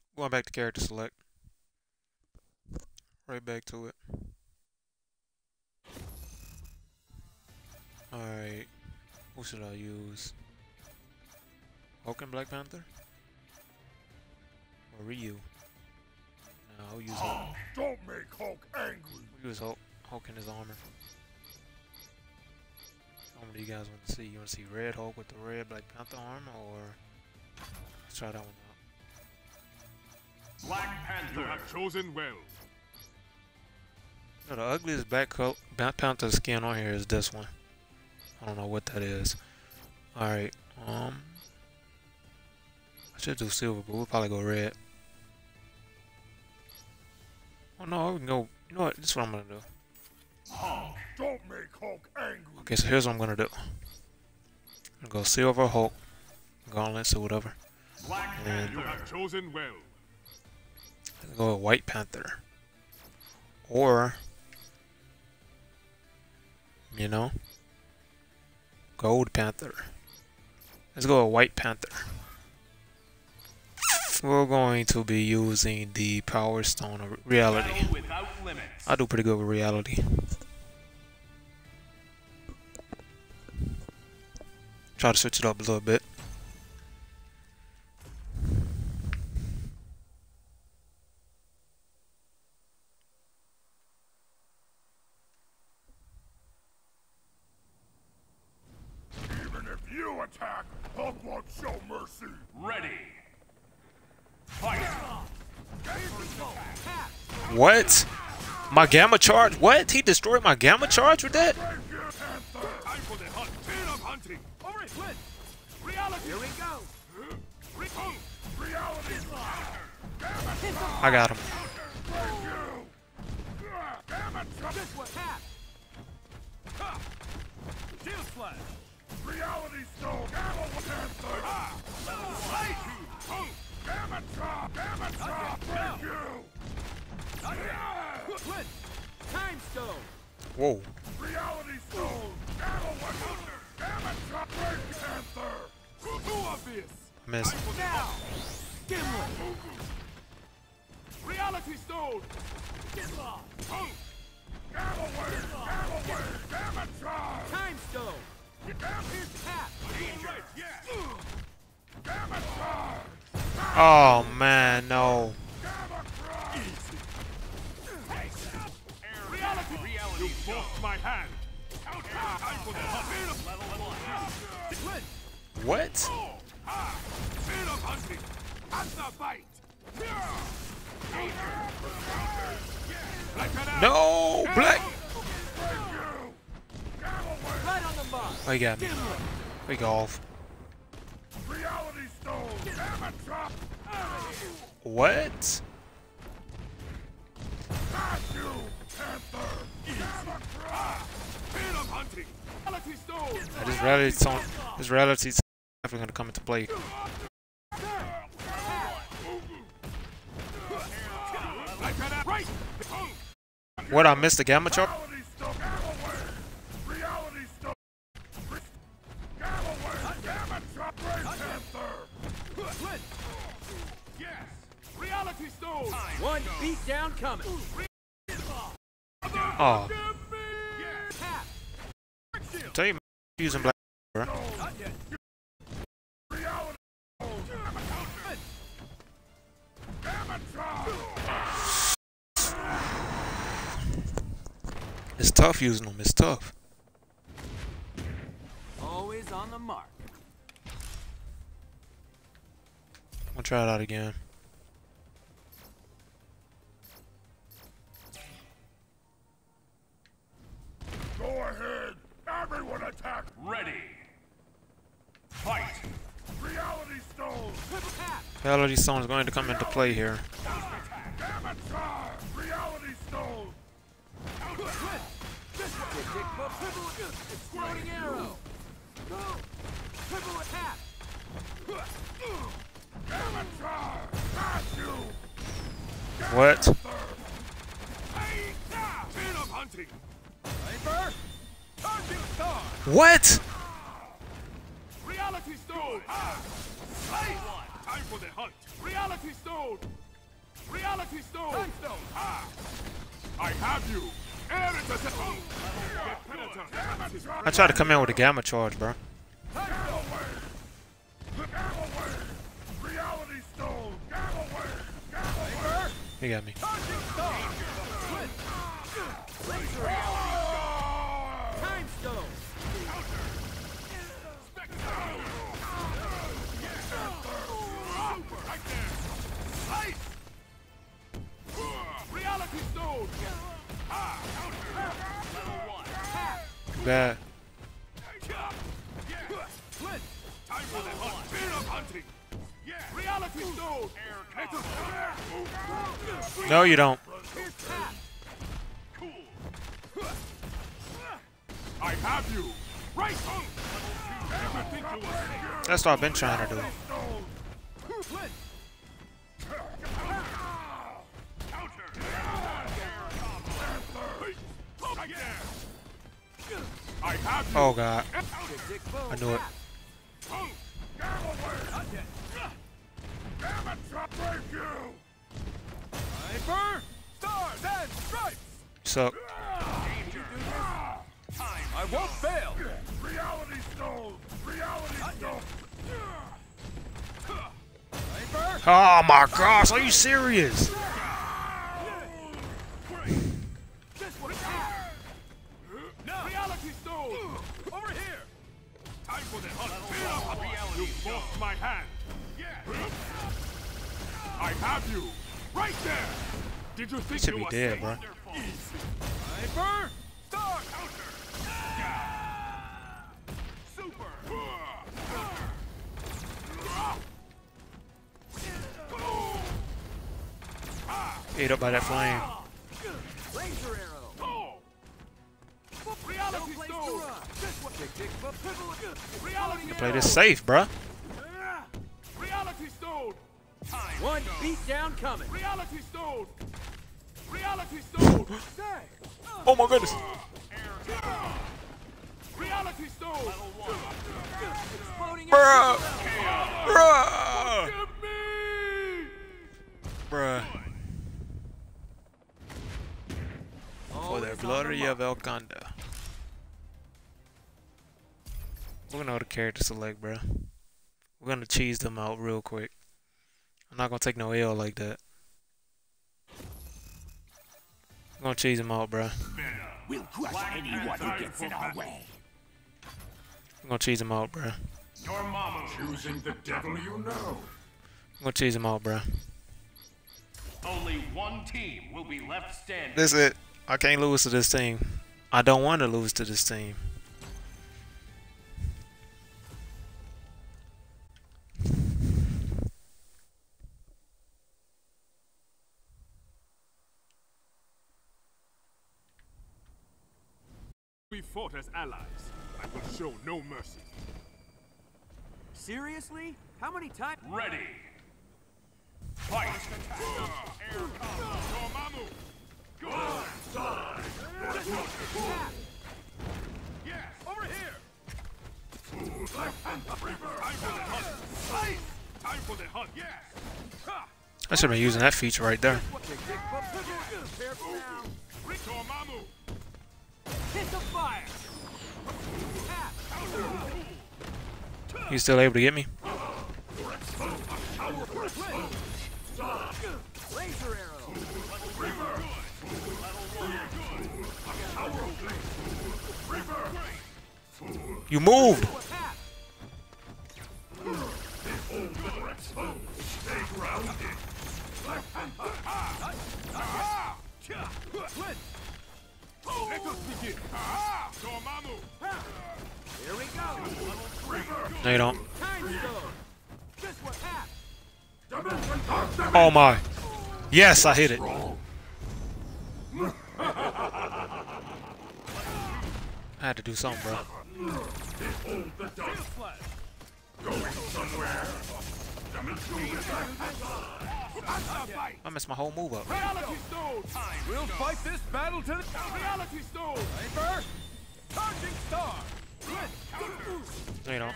Going back to character select. Right back to it. Alright. Who should I use? Hulk and Black Panther? Or Ryu? No, I'll use Hulk. Don't make Hulk angry. We'll use Hulk. Hulk in his armor. What do you guys want to see? You want to see Red Hulk with the red Black Panther armor, or let's try that one out. Black Panther. You have chosen well. No, the ugliest Black Panther skin on here is this one. I don't know what that is. Alright, I should do silver, but we'll probably go red. Oh no, we can go, you know what, this is what I'm gonna do. Hulk. Don't make Hulk angry. Okay, so here's what I'm gonna do. I'm gonna go silver Hulk, gauntlets or whatever. Black Panther. You have chosen well. Let's go with White Panther. Or, you know, Gold Panther. Let's go with White Panther. We're going to be using the Power Stone of Reality. I do pretty good with reality. Try to switch it up a little bit. Even if you attack, Hulk won't show mercy. Ready. Fight. What? My Gamma Charge? What? He destroyed my Gamma Charge with that? Time for the hunt. Fear of hunting. Over it, Flint. Reality. Here we go. Reality. I got him. This was half. Shield slash. Reality stone. Gamma Panther. Gamma drop. Gamma drop. Thank you. Flint. Time stone. Whoa. Reality stone. Gamma Wonder. Gamma drop. Panther. Too obvious. Missed. Now. Gimlet. Reality stone. Gimlet. Gamma wave. Gamma wave. Gamma drive. Time stone. Here's Pat. Danger. Yes. Gamma drive. Oh man, no. Gamma drive. Reality. You forced my hand. Time for the hunt. What? Fear of hunting. At the bite. No, Black. Right on the mark. Oh, he got me. Big off. Reality stone. Gamma drop. What? Got you, Panther. Gamma drop. Fear of hunting. Reality stone. This reality is definitely gonna come into play. Right. What? I missed the Gamma Charge? Reality stone. Gamma wave. Reality stone. Gamma wave. Gamma drop. Great Panther. Yes. Reality stone. One beat down coming. Oh, Yes. tell you, man, using Black. Bro. Reality stone. Gamma drop. It's tough using them. It's tough. Always on the mark. I'm gonna try it out again. Go ahead. Everyone attack. Ready. Fight. Reality stone. Reality Stone is going to come into play here. Gamma drive. Reality stone. Exploding arrow. Triple attack. Gamma drive. Got you. What? Fear of hunting. Viper. Target star. What? Reality stone. Time for the hunt. Reality Stone. Reality Stone. Time Stone. Ah. I have you. Air it as a I tried to come in with a gamma charge, bro. Gamma Wave. Gamma Wave. Reality Stone. Gamma Wave. Gamma Wave. He got me. Charging Star. Split. Laser arrow. Time Stone. Right there. Slice. Reality Stone. Ah. Level 1. Bad. Split. Time for the hunt. Fear of hunting. Yeah. Reality Stone. No, you don't. Here's Pat. Cool. I have you. Right. Never think you will see. That's what I've been trying to do. Split. Counter. Right there. I have you. Oh god, Dick Boom. I knew it. Gamma Wave. Gamma Trap break you. Viper. Stars and stripes. So I won't fail. Reality Stone. Reality Stone. Viper. oh my gosh, are you serious? This one's Pat. No. Reality Stone. Over here. Time for the hunt. You forced my hand. I have you. Right there. Did you think You should you be were dead, safe? bro. Viper. Star. Counter. Super. Ate up by that flame. Laser arrow. Oh. No Reality place to Stone. run. This one. Dick but pivot. Reality Play this safe, bruh. Reality Stone. Time. One beat down coming. Reality Stone. Reality Stone. Oh my goodness. Reality Stone. Exploding. Bruh. Bruh. Give me. Bruh. For Always the on glory mark. of Elconda. We're gonna know the character select, bruh. We're gonna cheese them out real quick. I'm not gonna take no L like that. I'm gonna cheese them out, bruh. We'll crush anyone who gets in our way. I'm gonna cheese them out, bruh. Your mama choosing the devil you know. I'm gonna cheese them out, bruh. Only one team will be left standing. That's it. I can't lose to this team. I don't want to lose to this team. We fought as allies. I will show no mercy. Seriously? How many times? Ready. Fight. Dormammu. Go. Yes. Over here. Time for the hunt. Time for the hunt. Yes. Ha. I should have been using that feature right there. Dick but pivot. Careful now. Dormammu. Hit the fire. You still able to get me? Laser arrow. You moved. Pat. Split. Let us begin. Dormammu. Here we go. No, you don't. Time stone. This one. Pat. Oh my. Yes, I hit it. I had to do something, bro. I messed my whole move up. Reality Stone. We'll fight this battle to the Reality Stone. Viper. Charging Star. No, you don't.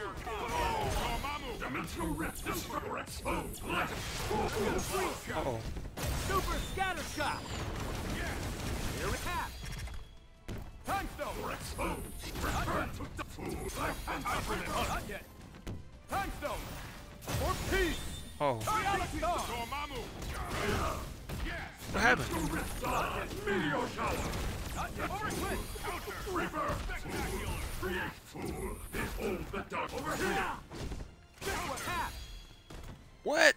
Uh-oh. Super scatter shot. Here we have. Time stone. Not yet. Time stone. For peace. Oh, Reality star. what happened? Not yet. Over switch. This one half. What?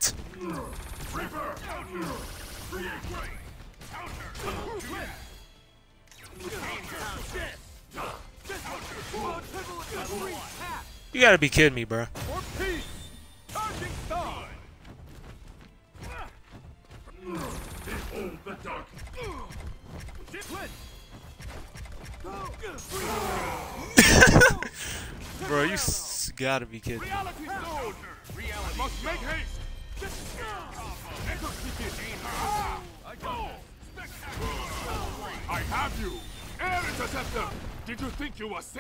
You gotta be kidding me, bro. For peace. Charging star. Switch. Bro, you gotta be kidding me. Reality stone. Reality must make haste. I have you! Air Interceptor! Did you think you were safe?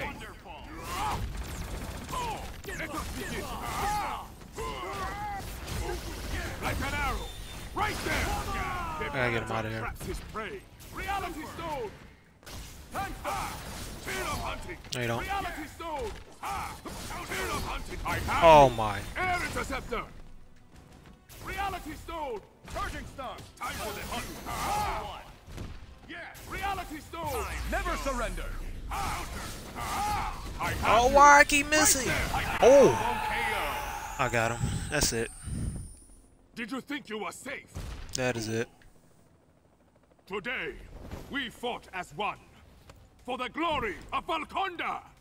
Like an arrow! Right there! I gotta get him out of here. Traps his prey. Reality Stone! Time stop! Fear of hunting! No, you don't. Reality Stone! Fear of hunting! I have Oh you. my. Air Interceptor! Reality Stone! Charging star. Time for the hunt! Yes! Reality Stone! Never surrender. I have Oh, you. why I keep missing? Oh, KO. I got him. That's it. Did you think you were safe? That is it. Today, we fought as one. For the glory of Valkonda!